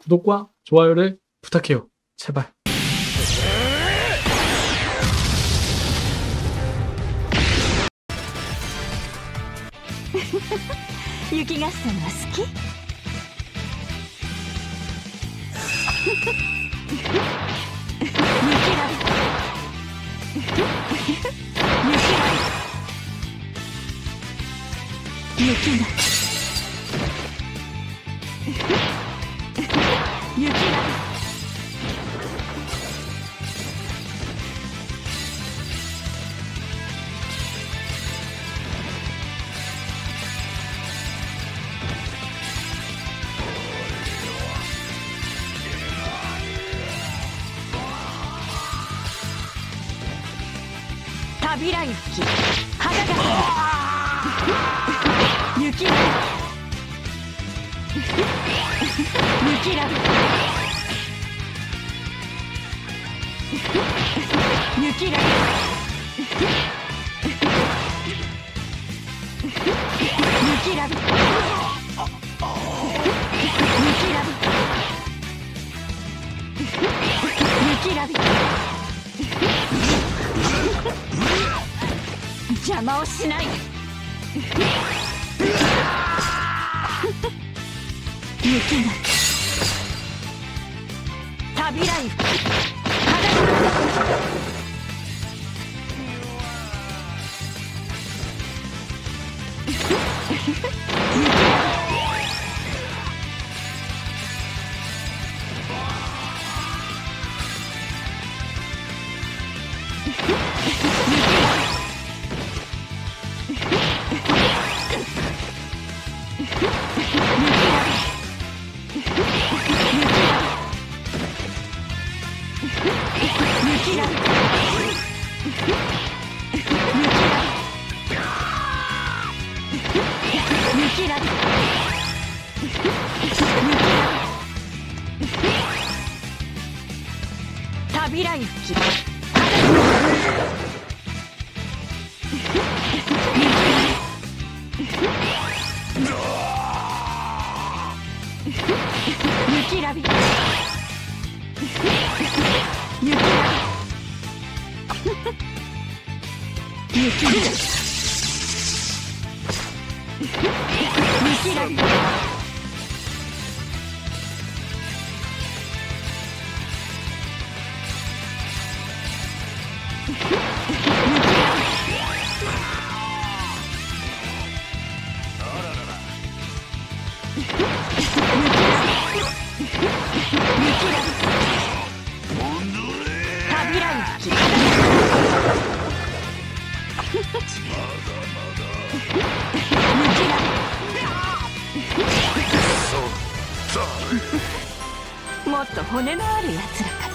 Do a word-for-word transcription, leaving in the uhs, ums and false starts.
구독과 좋아요를 부탁해요. 제발. 雪合戦は好き？雪だ。雪だ。雪だ。旅来吹き肌が雪だ。雪だ。雪だ。雪だ。雪だ。邪魔をしないで。雪が旅来吹き旅来吹き雪ラビ雪ラビ雪ラビ雪ラビもっと骨のあるやつらか。